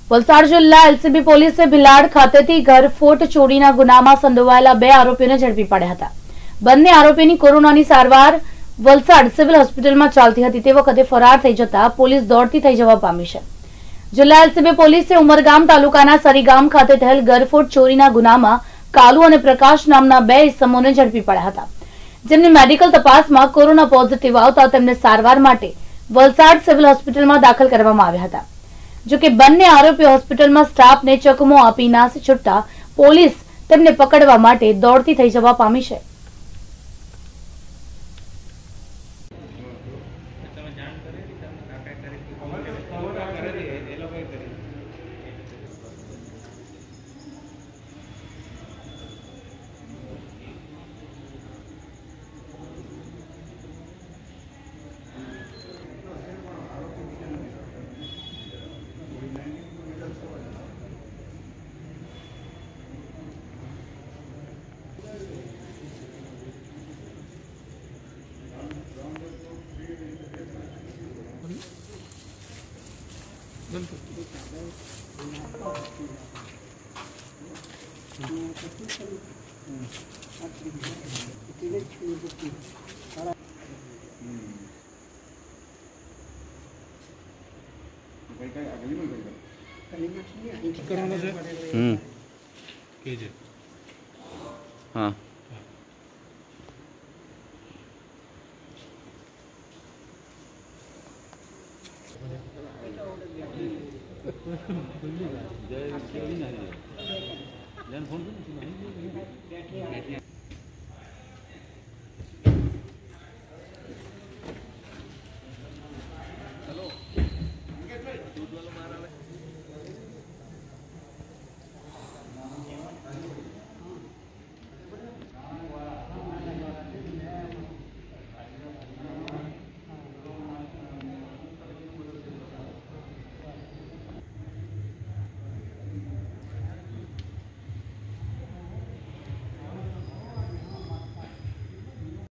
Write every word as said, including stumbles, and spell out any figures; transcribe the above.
વલસાડ જિલ્લા એલસીબી પોલીસે ભિલાડ ખાતેથી ઘરફોડ ચોરીના ગુનામાં સંડોવાયેલા બે આરોપીઓને ઝડપી પાડ્યા હતા। બંને આરોપીની કોરોનાની સારવાર વલસાડ સિવિલ હોસ્પિટલમાં ચાલતી હતી તે વખતે ફરાર થઈ જતા પોલીસ દોડતી થઈ જવા પામી છે। જિલ્લા એલસીબી પોલીસે ઉમરગામ તાલુકાના સરીગામ ખાતે થયેલ ઘરફોડ ચોરીના ગુનામાં કાલુ અને પ્રકાશ નામના બે ઇસમોને ઝડપી પાડ્યા હતા, જેમની મેડિકલ તપાસમાં કોરોના પોઝિટિવ આવતા તેમને સારવાર માટે વલસાડ સિવિલ હોસ્પિટલમાં દાખલ કરવામાં આવ્યા હતા। जो कि बन्ने आरोपी होस्पिटल में स्टाफ ने चकमो आपी नासी छुटता पोलीस तेमने पकड़वा माटे दौड़ती थई जवा पामी छे। हाँ जय